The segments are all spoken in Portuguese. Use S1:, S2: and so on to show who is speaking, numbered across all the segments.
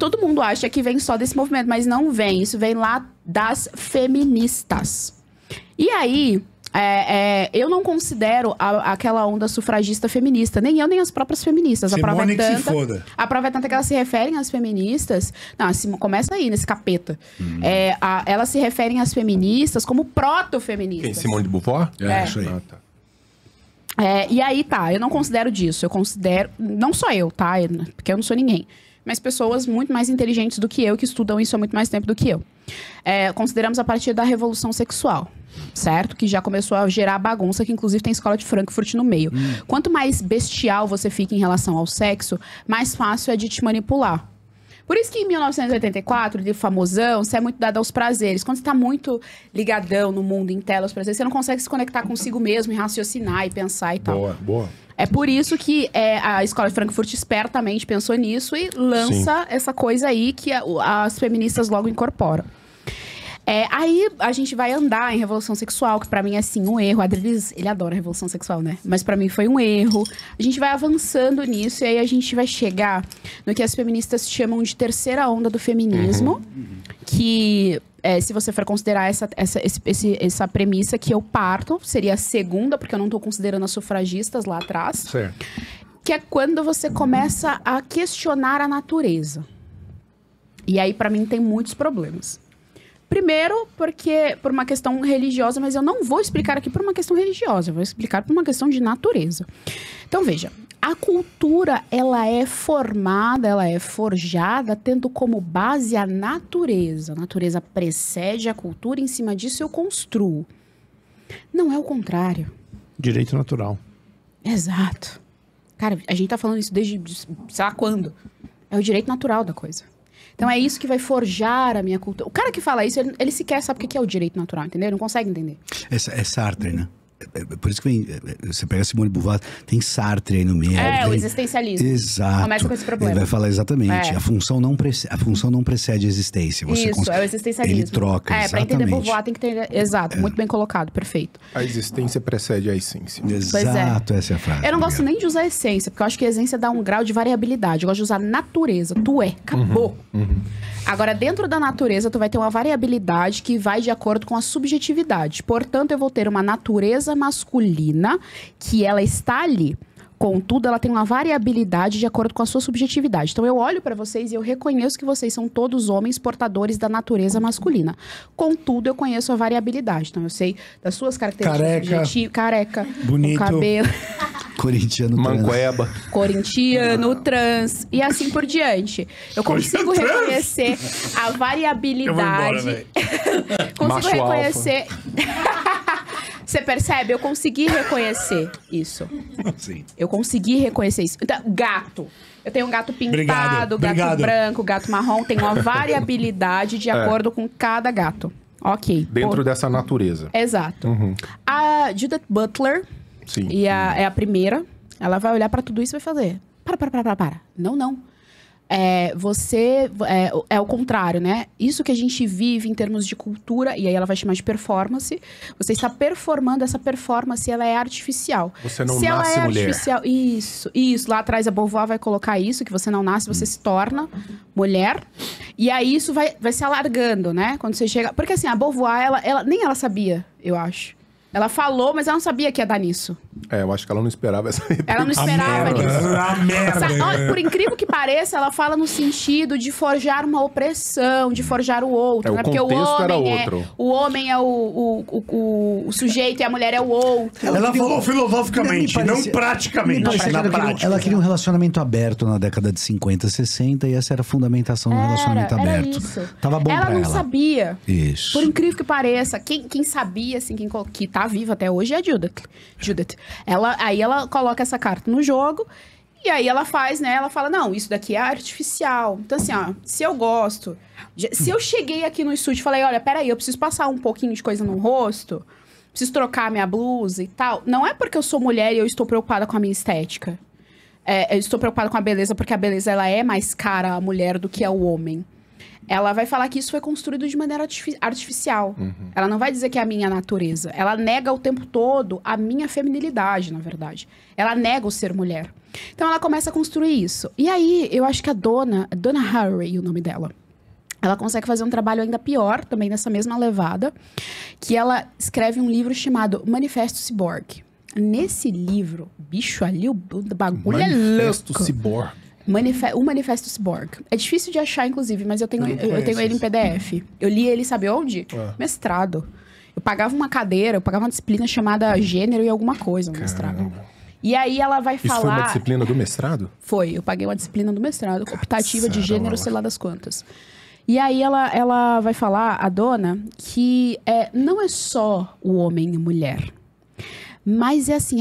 S1: todo mundo acha que vem só desse movimento, mas não vem. Isso vem lá das feministas. E aí, eu não considero aquela onda sufragista feminista. Nem eu, nem as próprias feministas.
S2: Simone que se foda.
S1: A prova é tanta que elas se referem às feministas... Não, começa aí, nesse capeta. Elas se referem às feministas como proto-feministas.
S3: Quem? Simone de Beauvoir?
S2: Isso aí.
S3: Ah, tá.
S1: E aí, tá, eu não considero disso. Eu considero... Não só eu, tá? Porque eu não sou ninguém. Mas pessoas muito mais inteligentes do que eu, que estudam isso há muito mais tempo do que eu. Consideramos a partir da revolução sexual, certo? Que já começou a gerar bagunça, que inclusive tem escola de Frankfurt no meio. Quanto mais bestial você fica em relação ao sexo, mais fácil é de te manipular. Por isso que em 1984, de famosão, você é muito dado aos prazeres. Quando você tá muito ligadão no mundo, em tela, aos prazeres, você não consegue se conectar consigo mesmo e raciocinar e pensar e tal.
S3: Boa.
S1: É por isso que a escola de Frankfurt espertamente pensou nisso e lança essa coisa aí que as feministas logo incorporam. Aí a gente vai andar em revolução sexual, que pra mim é sim um erro. O Adriles, ele adora revolução sexual, né? Mas pra mim foi um erro. A gente vai avançando nisso e aí a gente vai chegar no que as feministas chamam de terceira onda do feminismo. Que, se você for considerar essa premissa que eu parto, seria a segunda, porque eu não tô considerando as sufragistas lá atrás.
S3: Certo.
S1: Que é quando você começa a questionar a natureza. E aí, pra mim, tem muitos problemas. Primeiro, porque por uma questão religiosa, mas eu não vou explicar aqui por uma questão religiosa, eu vou explicar por uma questão de natureza. Então, veja, a cultura, ela é formada, ela é forjada tendo como base a natureza. A natureza precede a cultura, em cima disso eu construo. Não é o contrário.
S4: Direito natural.
S1: Exato. Cara, a gente tá falando isso desde, sei lá quando. É o direito natural da coisa. Então é isso que vai forjar a minha cultura. O cara que fala isso, ele sequer sabe o que é o direito natural, entendeu? Ele não consegue entender.
S5: É Sartre, né? Por isso que vem, você pega Simone de Beauvoir, tem Sartre aí no meio.
S1: O existencialismo.
S5: Exato.
S1: Começa com esse problema.
S5: Ele vai falar exatamente. A função não precede a existência. Você
S1: isso, é o existencialismo.
S5: Ele troca,
S1: pra
S5: exatamente.
S1: entender Beauvoir tem que ter... Exato, muito bem colocado, perfeito.
S3: A existência precede a essência.
S5: Exato, essa é a frase.
S1: Eu não gosto nem de usar essência, porque eu acho que a essência dá um grau de variabilidade. Eu gosto de usar natureza. Tu é, acabou. Agora, dentro da natureza, tu vai ter uma variabilidade que vai de acordo com a subjetividade. Portanto, eu vou ter uma natureza masculina que ela está ali. Contudo, ela tem uma variabilidade de acordo com a sua subjetividade. Então, eu olho pra vocês e eu reconheço que vocês são todos homens portadores da natureza masculina. Contudo, eu conheço a variabilidade. Então, eu sei das suas características. Careca.
S2: Bonito.
S1: O cabelo.
S5: Corintiano
S3: Manqueba.
S1: Corintiano, trans e assim por diante. Eu consigo reconhecer a variabilidade. Consigo
S3: Macho
S1: reconhecer. Você percebe? Eu consegui reconhecer isso.
S5: Sim.
S1: Eu consegui reconhecer isso. Então, gato. Eu tenho um gato pintado,
S2: Obrigado.
S1: gato branco, gato marrom. Tem uma variabilidade de acordo com cada gato. Ok.
S3: Dentro dessa natureza.
S1: Exato. A Judith Butler...
S3: Sim.
S1: E é a primeira, ela vai olhar pra tudo isso e vai fazer. Para. Não. É o contrário, né? Isso que a gente vive em termos de cultura, e aí ela vai chamar de performance. Você está performando, essa performance, ela é artificial.
S3: Você não
S1: Se
S3: nasce
S1: ela é
S3: mulher.
S1: artificial, isso. Lá atrás a Beauvoir vai colocar isso, que você não nasce, você se torna mulher. E aí isso vai se alargando, né? Quando você chega... Porque assim, a Beauvoir, nem ela sabia, eu acho. Ela falou, mas ela não sabia que ia dar nisso.
S3: Eu acho que ela não esperava essa
S1: Ela não esperava nisso.
S2: A merda.
S1: Olha, por incrível que pareça, ela fala no sentido de forjar uma opressão, de forjar o outro.
S3: O
S1: né? Porque
S3: contexto era outro.
S1: O homem é o sujeito e a mulher é o outro.
S2: Ela falou filosoficamente, não
S5: parecia-
S2: praticamente.
S5: Me parecia
S2: Na
S5: que
S2: prática.
S5: ela queria um relacionamento aberto na década de 50, 60, e essa era a fundamentação do relacionamento
S1: Era
S5: aberto.
S1: isso.
S5: Tava bom
S1: Ela
S5: pra
S1: não
S5: ela.
S1: sabia.
S5: Isso.
S1: Por incrível que pareça, quem sabia, assim, que tá viva até hoje é a Judith. Aí ela coloca essa carta no jogo e aí ela faz, né? Ela fala, não, isso daqui é artificial. Então, assim, ó, se eu gosto... Se eu cheguei aqui no estúdio e falei, olha, peraí, eu preciso passar um pouquinho de coisa no rosto, preciso trocar minha blusa e tal. Não é porque eu sou mulher e eu estou preocupada com a minha estética. Eu estou preocupada com a beleza porque a beleza, ela é mais cara à mulher do que ao homem. ela vai falar que isso foi construído de maneira artificial. Ela não vai dizer que é a minha natureza. Ela nega o tempo todo a minha feminilidade, na verdade. Ela nega o ser mulher. Então ela começa a construir isso. E aí, eu acho que a Donna Haraway, o nome dela, ela consegue fazer um trabalho ainda pior, também nessa mesma levada, que ela escreve um livro chamado Manifesto Cyborg. Nesse livro, bicho, ali o bagulho é
S3: Manifesto
S1: louco.
S3: Cyborg.
S1: O Manifesto Cyborg. É difícil de achar, inclusive, mas eu tenho ele em PDF. Eu li ele, sabe onde? Mestrado. Eu pagava uma cadeira, eu pagava uma disciplina chamada Gênero e alguma coisa no mestrado. E aí ela vai falar...
S3: Isso foi uma disciplina do mestrado?
S1: Foi, eu paguei uma disciplina do mestrado, optativa de gênero, sei lá das quantas. E aí ela vai falar, a Dona, que não é só o homem e mulher. Mas é assim,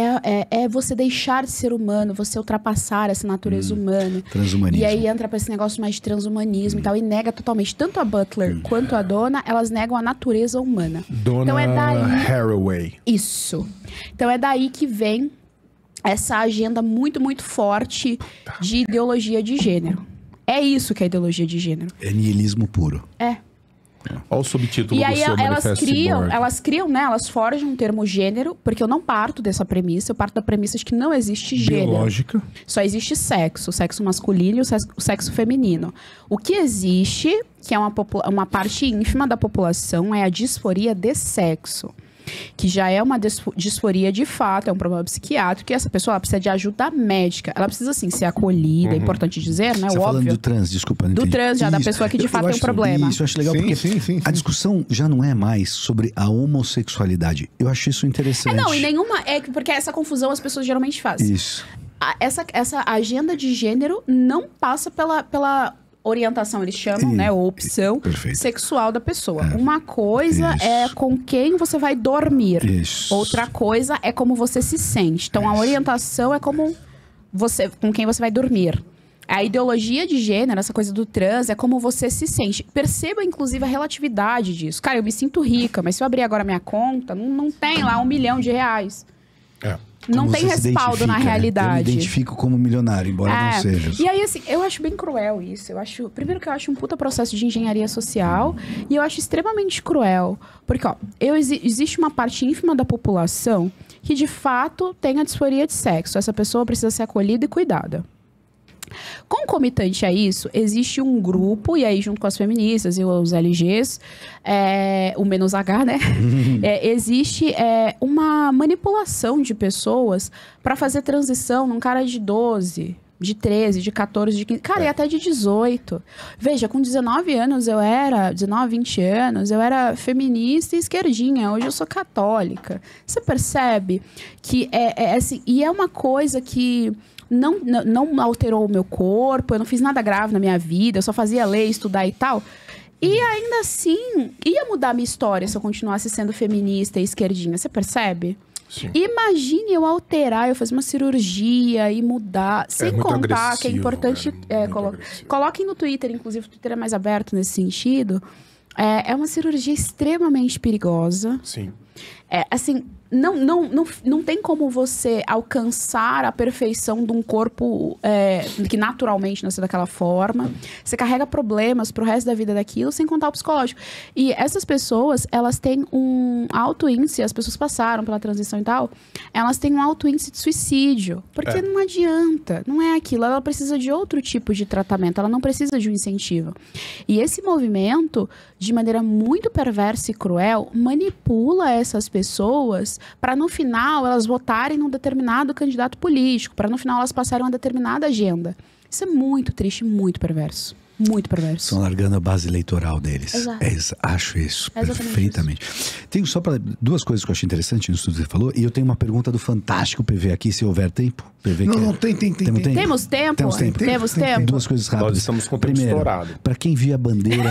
S1: é você deixar de ser humano, você ultrapassar essa natureza humana.
S5: Transhumanismo.
S1: E aí entra pra esse negócio mais de transhumanismo e tal, e nega totalmente. Tanto a Butler quanto a Donna, elas negam a natureza humana.
S3: Donna
S1: Então é daí...
S3: Haraway.
S1: Isso. Então é daí que vem essa agenda muito, muito forte de ideologia de gênero. É isso que é ideologia de gênero.
S5: É niilismo puro.
S1: É.
S3: Olha o subtítulo
S1: E
S3: do
S1: aí
S3: seu
S1: elas
S3: Manifesto Cyborg.
S1: criam, né? Elas forjam um termo gênero, porque eu não parto dessa premissa, eu parto da premissa de que não existe gênero.
S2: Biológica.
S1: Só existe sexo, o sexo masculino e o sexo feminino. O que existe, que é uma parte ínfima da população, é a disforia de sexo. Que já é uma disforia de fato, é um problema psiquiátrico, e essa pessoa ela precisa de ajuda médica. Ela precisa, assim, ser acolhida, é importante dizer, né?
S5: Você
S1: O
S5: tá falando
S1: óbvio.
S5: do trans, desculpa. Não
S1: Do
S5: entendi.
S1: trans, já da pessoa que de fato tem um
S5: acho-
S1: problema.
S5: Isso eu acho legal,
S2: Sim,
S5: porque
S2: sim.
S5: a discussão já não é mais sobre a homossexualidade. Eu acho isso interessante.
S1: Não, e nenhuma... porque essa confusão as pessoas geralmente fazem.
S5: Isso.
S1: Essa agenda de gênero não passa pela orientação, eles chamam, né? Ou opção
S5: Perfeito.
S1: sexual da pessoa. Uma coisa é com quem você vai dormir.
S5: Isso.
S1: Outra coisa é como você se sente. Então, a orientação é com quem você vai dormir. A ideologia de gênero, essa coisa do trans, é como você se sente. Perceba, inclusive, a relatividade disso. Cara, eu me sinto rica, mas se eu abrir agora minha conta, não tem lá R$1 milhão. Não
S5: Como
S1: tem
S5: você se
S1: respaldo
S5: identifica,
S1: na
S5: né?
S1: realidade.
S5: Eu me identifico como milionário, embora não seja.
S1: E aí, assim, eu acho bem cruel isso. Primeiro que eu acho um puta processo de engenharia social, e eu acho extremamente cruel. Porque, ó, existe uma parte ínfima da população que, de fato, tem a disforia de sexo. Essa pessoa precisa ser acolhida e cuidada. Concomitante a isso, existe um grupo, e aí junto com as feministas e os LGs, o menos H, né? Existe uma manipulação de pessoas para fazer transição num cara de 12, de 13, de 14, de 15... Cara, e até de 18. Veja, com 19 anos 20 anos, eu era feminista e esquerdinha. Hoje eu sou católica. Você percebe que assim... E é uma coisa que... Não alterou o meu corpo, eu não fiz nada grave na minha vida, eu só fazia ler, estudar e tal. E ainda assim, ia mudar a minha história se eu continuasse sendo feminista e esquerdinha, você percebe?
S3: Sim.
S1: Imagine eu alterar, eu fazer uma cirurgia e mudar, sem
S3: muito
S1: contar que é
S3: agressivo,
S1: importante...
S3: muito agressivo.
S1: Coloquem no Twitter, inclusive o Twitter é mais aberto nesse sentido. É uma cirurgia extremamente perigosa.
S3: Sim.
S1: Assim, não tem como você alcançar a perfeição de um corpo que naturalmente nasceu daquela forma. Você carrega problemas pro resto da vida daquilo, sem contar o psicológico. E essas pessoas, elas têm um alto índice, as pessoas passaram pela transição e tal, elas têm um alto índice de suicídio. Porque não adianta, não é aquilo. Ela precisa de outro tipo de tratamento, ela não precisa de um incentivo. E esse movimento, de maneira muito perversa e cruel, manipula essas pessoas para no final elas votarem num determinado candidato político, para no final elas passarem uma determinada agenda. Isso é muito triste, muito perverso. Muito perverso.
S5: Estão largando a base eleitoral deles.
S1: Exato.
S5: Acho isso
S1: Exatamente
S5: perfeitamente. Tenho só para duas coisas que eu achei interessante no estudo que você falou, e eu tenho uma pergunta do Fantástico PV aqui, se houver tempo. PV
S2: Não, tem.
S5: Temos tempo?
S1: Temos tempo?
S5: Temos tempo.
S1: Temos tempo.
S5: Duas coisas rápidas.
S3: Nós estamos com o tempo
S5: Primeiro,
S3: estourado.
S5: para quem via a bandeira...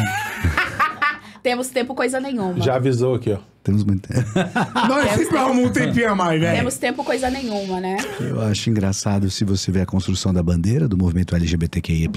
S1: Temos tempo coisa nenhuma.
S3: Já avisou aqui, ó.
S5: Temos muito tempo.
S2: Nós sempre arrumamos um tempinho a mais, velho.
S1: Temos tempo coisa nenhuma, né?
S5: Eu acho engraçado se você vê a construção da bandeira do movimento LGBTQI+,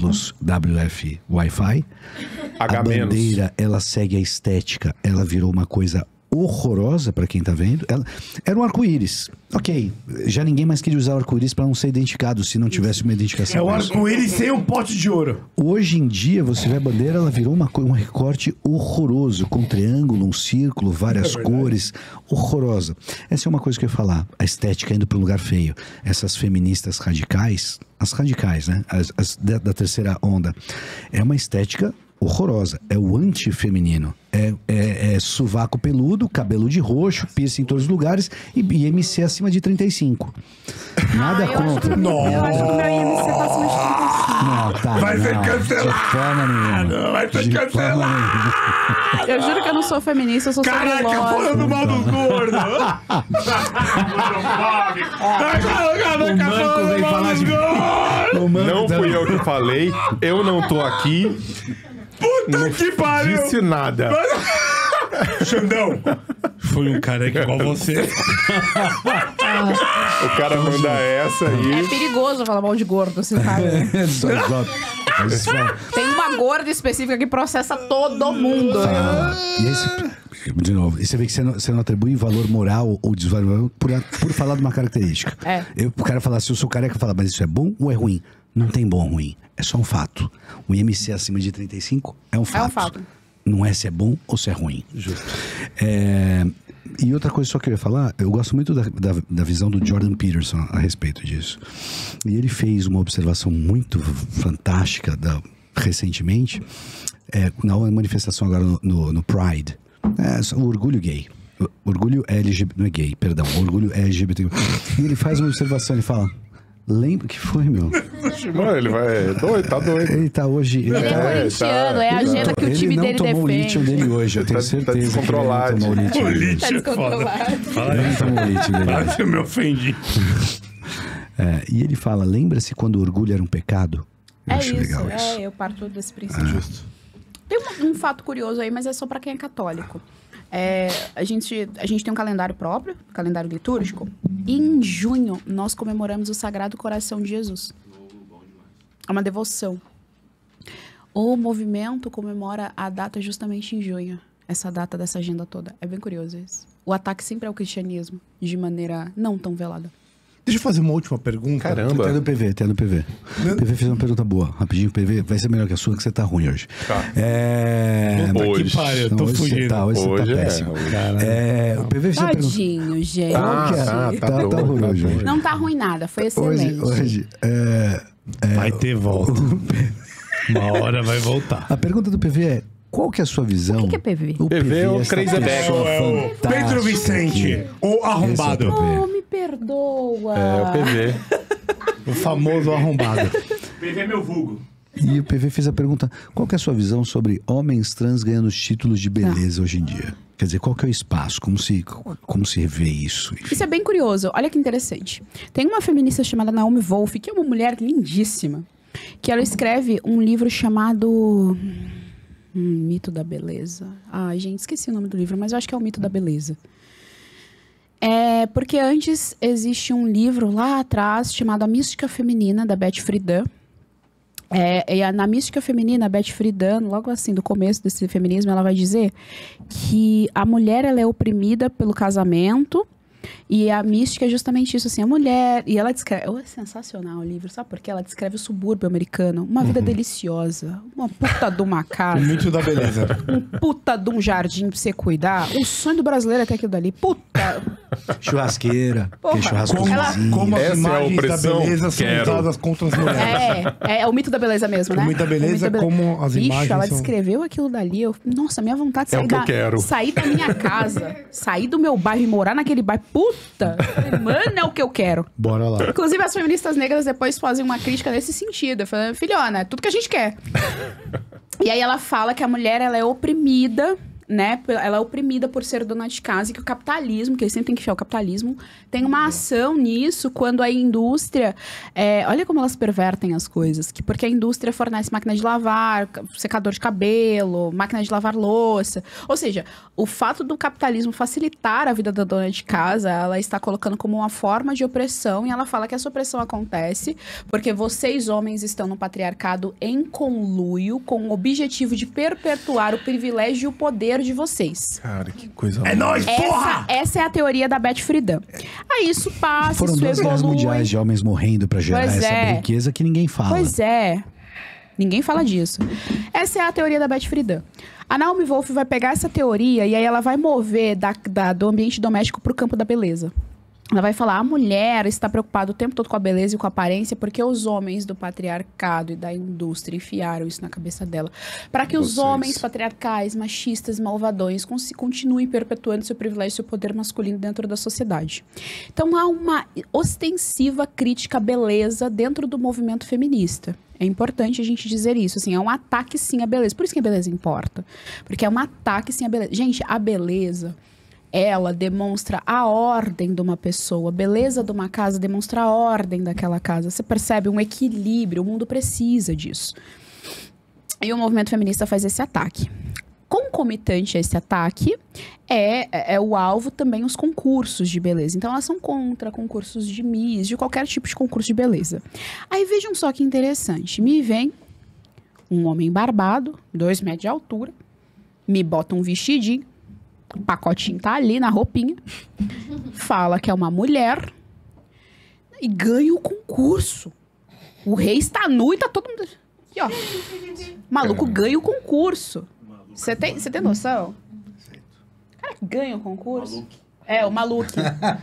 S5: WF Wi-Fi. A
S3: H-.
S5: bandeira, ela segue a estética. Ela virou uma coisa horrorosa pra quem tá vendo. Ela era um arco-íris. Ok, já ninguém mais queria usar o arco-íris pra não ser identificado, se não tivesse uma identificação.
S2: É o arco-íris sem um pote de ouro.
S5: Hoje em dia, você vê a bandeira, ela virou um recorte horroroso, com triângulo, um círculo, várias cores, horrorosa. Essa é uma coisa que eu ia falar, a estética indo para um lugar feio. Essas feministas radicais, as radicais, né? As da terceira onda, é uma estética horrorosa, é o antifeminino. É sovaco peludo, cabelo de roxo, piercing em todos os lugares e IMC acima de 35. Nada contra.
S1: Eu acho que o meu IMC tá acima de 35.
S5: Não, tá.
S2: Vai ser cancelado.
S5: De forma nenhuma.
S2: Vai ser
S5: De forma
S2: cancelado.
S5: nenhuma.
S1: Eu juro que eu não sou feminista, eu sou
S2: Caraca,
S1: celulose.
S2: falando mal dos gordos.
S5: O Manco veio falar de... O Manco
S3: Não fui eu que falei, eu não tô aqui.
S2: Puta que pariu.
S3: Disse nada.
S2: Xandão. Foi um cara igual você.
S3: O cara manda essa aí.
S1: É perigoso falar mal de gordo, você sabe. né? Tem uma gorda específica que processa todo mundo.
S5: E esse, de novo, e você vê que você não atribui valor moral ou desvalor por falar de uma característica.
S1: É.
S5: O cara fala, se eu sou careca, fala, mas isso é bom ou é ruim? Não tem bom ou ruim, é só um fato. O IMC acima de 35 é um fato.
S1: É um fato.
S5: Não é se é bom ou se é ruim.
S3: Justo.
S5: E outra coisa só que eu ia falar, eu gosto muito da visão do Jordan Peterson a respeito disso. E ele fez uma observação muito fantástica recentemente, na manifestação agora no Pride. O orgulho gay. O orgulho LGBT, não é gay, perdão. O orgulho LGBT. E ele faz uma observação, ele fala... Lembra que foi, meu?
S3: Mano, ele vai. Tá doido.
S5: Ele tá hoje.
S1: Ele é corintiano, é a agenda que o time dele
S5: Ele não tomou o lítio
S1: defende.
S5: dele hoje, eu tenho
S3: Tá
S5: certeza.
S3: descontrolado.
S5: Que ele não tomou o lítio.
S1: Tá descontrolado.
S5: Ele não tomou o lítio dele hoje.
S2: Quase eu me ofendi.
S5: E ele fala, lembra-se quando o orgulho era um pecado? Eu
S1: É
S5: acho
S1: isso,
S5: legal isso.
S1: eu parto desse princípio. Tem um fato curioso aí, mas é só pra quem é católico. A gente tem um calendário próprio, calendário litúrgico, e em junho nós comemoramos o Sagrado Coração de Jesus. É uma devoção. O movimento comemora a data justamente em junho, essa data dessa agenda toda. É bem curioso isso. O ataque sempre é o cristianismo, de maneira não tão velada.
S2: Deixa eu fazer uma última pergunta.
S3: Caramba.
S5: Até no PV. O PV fez uma pergunta boa. Rapidinho, PV. Vai ser melhor que a sua, que você tá ruim hoje.
S3: Tá.
S2: Puta
S3: Hoje.
S2: que pariu, eu tô
S5: Hoje
S2: fugindo.
S5: Hoje você
S3: Hoje
S5: tá
S3: é,
S5: péssimo.
S3: hoje.
S5: O PV fez uma pergunta.
S1: Tadinho, gente.
S5: Tá horroroso hoje.
S1: Não tá ruim nada, foi excelente.
S5: Hoje
S2: Vai ter volta. Uma hora vai voltar.
S5: a pergunta do PV é: qual que é a sua visão?
S1: O que é PV?
S3: PV é o
S5: essa
S3: Crazy Back.
S5: pessoa
S2: É o
S5: fantástica.
S2: Pedro Vicente, o arrombado.
S5: Esse é o PV.
S1: Oh, me perdoa.
S3: É o PV.
S2: O famoso arrombado.
S4: PV é meu vulgo.
S5: E o PV fez a pergunta: qual que é a sua visão sobre homens trans ganhando os títulos de beleza hoje em dia? Quer dizer, qual que é o espaço? Como se vê isso? Enfim.
S1: Isso é bem curioso. Olha que interessante. Tem uma feminista chamada Naomi Wolf, que é uma mulher lindíssima, que ela escreve um livro chamado Mito da Beleza. Ai, gente, esqueci o nome do livro, mas eu acho que é o Mito da Beleza. Porque antes existe um livro lá atrás chamado A Mística Feminina, da Beth Friedan. Na Mística Feminina, a Beth Friedan, logo assim, do começo desse feminismo, ela vai dizer que a mulher ela é oprimida pelo casamento. E a mística é justamente isso, assim, a mulher... E ela descreve... É sensacional o livro, sabe por quê? Ela descreve o subúrbio americano. Uma vida deliciosa. Uma puta de uma casa.
S2: Muito da beleza.
S1: Um puta de um jardim pra você cuidar. O sonho do brasileiro é ter aquilo dali. Puta...
S5: Churrasqueira,
S1: Porra,
S5: que churrasco
S2: Como as
S3: Essa é a
S2: imagens da
S3: opressão?
S2: beleza são
S3: Quero.
S2: usadas contra as mulheres.
S1: É o mito da beleza mesmo, né?
S2: O mito da beleza, como as
S1: Bicho,
S2: imagens
S1: ela
S2: são-
S1: descreveu aquilo dali. Nossa, minha vontade de
S3: É
S1: sair
S3: o que eu quero.
S1: sair da minha casa, sair do meu bairro e morar naquele bairro. Puta! Mano, é o que eu quero.
S5: Bora lá.
S1: Inclusive, as feministas negras depois fazem uma crítica nesse sentido. Falando, filhona, é tudo que a gente quer. E aí ela fala que a mulher, ela é oprimida, né? Ela é oprimida por ser dona de casa e que o capitalismo, que eles sempre têm que enfiar o capitalismo, tem uma ação nisso quando a indústria... olha como elas pervertem as coisas. Porque a indústria fornece máquina de lavar, secador de cabelo, máquina de lavar louça. Ou seja, o fato do capitalismo facilitar a vida da dona de casa, ela está colocando como uma forma de opressão e ela fala que essa opressão acontece porque vocês, homens, estão no patriarcado em conluio com o objetivo de perpetuar o privilégio e o poder dinheiro de vocês.
S3: Cara, que coisa
S5: É nóis, porra!
S1: Essa é a teoria da Beth Friedan. Aí isso passa,
S5: Foram
S1: isso
S5: 2 guerras
S1: evolui.
S5: mundiais de homens morrendo pra gerar
S1: Pois
S5: essa
S1: é.
S5: riqueza que ninguém fala.
S1: Pois é. Ninguém fala disso. Essa é a teoria da Beth Friedan. A Naomi Wolf vai pegar essa teoria e aí ela vai mover do ambiente doméstico pro campo da beleza. Ela vai falar, a mulher está preocupada o tempo todo com a beleza e com a aparência porque os homens do patriarcado e da indústria enfiaram isso na cabeça dela. Para que os
S3: Vocês.
S1: homens patriarcais, machistas, malvadões continuem perpetuando seu privilégio e seu poder masculino dentro da sociedade. Então há uma ostensiva crítica à beleza dentro do movimento feminista. É importante a gente dizer isso, assim, é um ataque sim à beleza. Por isso que a beleza importa. Porque é um ataque sim à beleza. Gente, a beleza, ela demonstra a ordem de uma pessoa. A beleza de uma casa demonstra a ordem daquela casa. Você percebe um equilíbrio, o mundo precisa disso. E o movimento feminista faz esse ataque. Concomitante a esse ataque é o alvo também os concursos de beleza. Então elas são contra concursos de Miss, de qualquer tipo de concurso de beleza. Aí vejam só que interessante. Me vem um homem barbado, 2 metros de altura, me bota um vestidinho, o pacotinho tá ali na roupinha, fala que é uma mulher e ganha o concurso. O rei está nu e tá todo mundo... Aqui, ó. O maluco ganha o concurso. Você tem noção? Cara, ganha o concurso? É, o maluco.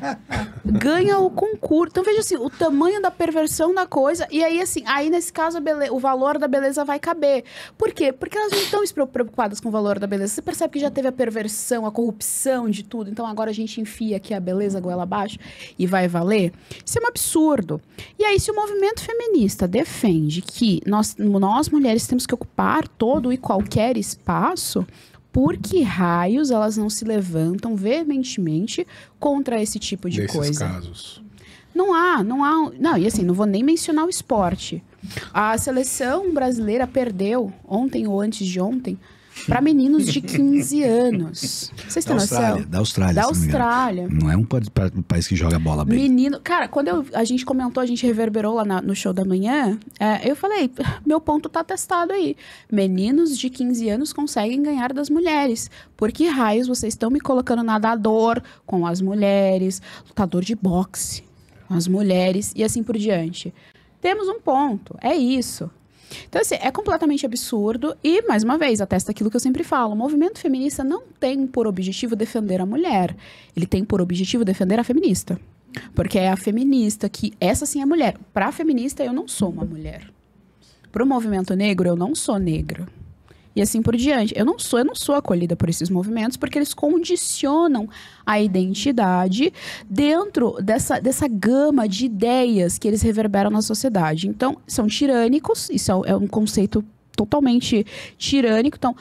S1: Ganha o concurso. Então, veja assim, o tamanho da perversão da coisa. E aí, assim, aí nesse caso, o valor da beleza vai caber. Por quê? Porque elas não estão preocupadas com o valor da beleza. Você percebe que já teve a perversão, a corrupção de tudo. Então, agora a gente enfia aqui a beleza goela abaixo e vai valer? Isso é um absurdo. E aí, se o movimento feminista defende que nós mulheres temos que ocupar todo e qualquer espaço... Por que raios elas não se levantam veementemente contra esse tipo de
S3: Nesses
S1: coisa?
S3: casos.
S1: Não há. Não, e assim, não vou nem mencionar o esporte. A seleção brasileira perdeu ontem ou antes de ontem para meninos de 15 anos. Vocês têm noção?
S5: Da Austrália.
S1: Da
S5: se não me engano.
S1: Austrália.
S5: Não é um país que joga bola bem.
S1: Menino, cara, quando a gente comentou, a gente reverberou lá no show da manhã, eu falei, meu ponto tá testado aí. Meninos de 15 anos conseguem ganhar das mulheres. Por que raios vocês estão me colocando nadador com as mulheres, lutador de boxe com as mulheres e assim por diante? Temos um ponto, é isso. Então, assim, é completamente absurdo e, mais uma vez, atesta aquilo que eu sempre falo. O movimento feminista não tem por objetivo defender a mulher. Ele tem por objetivo defender a feminista. Porque é a feminista que... Essa sim é mulher. Para a feminista, eu não sou uma mulher. Para o movimento negro, eu não sou negra. E assim por diante. Eu não sou acolhida por esses movimentos porque eles condicionam a identidade dentro dessa gama de ideias que eles reverberam na sociedade. Então, são tirânicos, isso é um conceito totalmente tirânico. Então,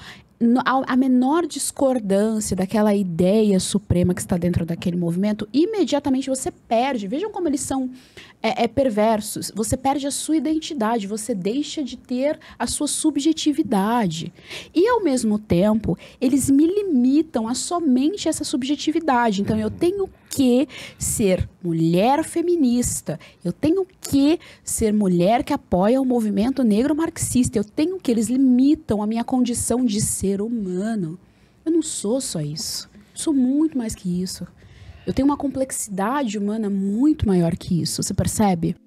S1: a menor discordância daquela ideia suprema que está dentro daquele movimento, imediatamente você perde. Vejam como eles são perversos. Você perde a sua identidade, você deixa de ter a sua subjetividade. E, ao mesmo tempo, eles me limitam a somente essa subjetividade. Então, eu tenho que ser mulher feminista. Eu tenho que ser mulher que apoia o movimento negro marxista. Eu tenho que... Eles limitam a minha condição de ser humano. Eu não sou só isso. Eu sou muito mais que isso. Eu tenho uma complexidade humana muito maior que isso. Você percebe?